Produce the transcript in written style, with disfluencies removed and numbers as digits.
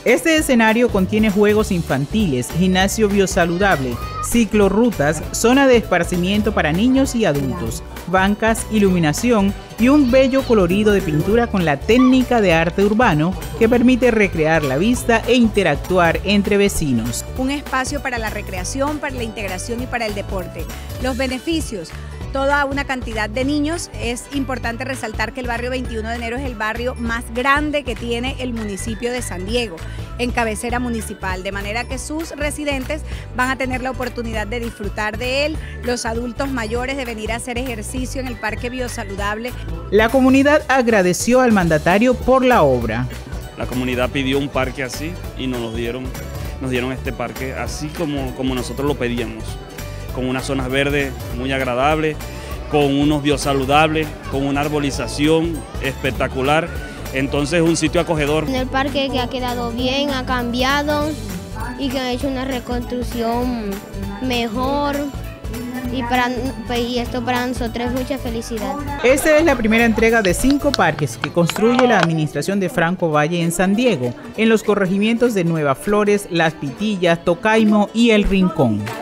Este escenario contiene juegos infantiles, gimnasio biosaludable, ciclorrutas, zona de esparcimiento para niños y adultos, bancas, iluminación y un bello colorido de pintura con la técnica de arte urbano que permite recrear la vista e interactuar entre vecinos. Un espacio para la recreación, para la integración y para el deporte. Los beneficios. Toda una cantidad de niños. Es importante resaltar que el barrio 21 de enero es el barrio más grande que tiene el municipio de San Diego, en cabecera municipal, de manera que sus residentes van a tener la oportunidad de disfrutar de él, los adultos mayores de venir a hacer ejercicio en el Parque Biosaludable. La comunidad agradeció al mandatario por la obra. La comunidad pidió un parque así y nos dieron este parque así como nosotros lo pedíamos, con unas zonas verdes muy agradables, con unos biosaludables, con una arbolización espectacular. Entonces un sitio acogedor. En el parque que ha quedado bien, ha cambiado y que ha hecho una reconstrucción mejor y esto para nosotros es mucha felicidad. Esta es la primera entrega de 5 parques que construye la administración de Franco Valle en San Diego, en los corregimientos de Nueva Flores, Las Pitillas, Tocaimo y El Rincón.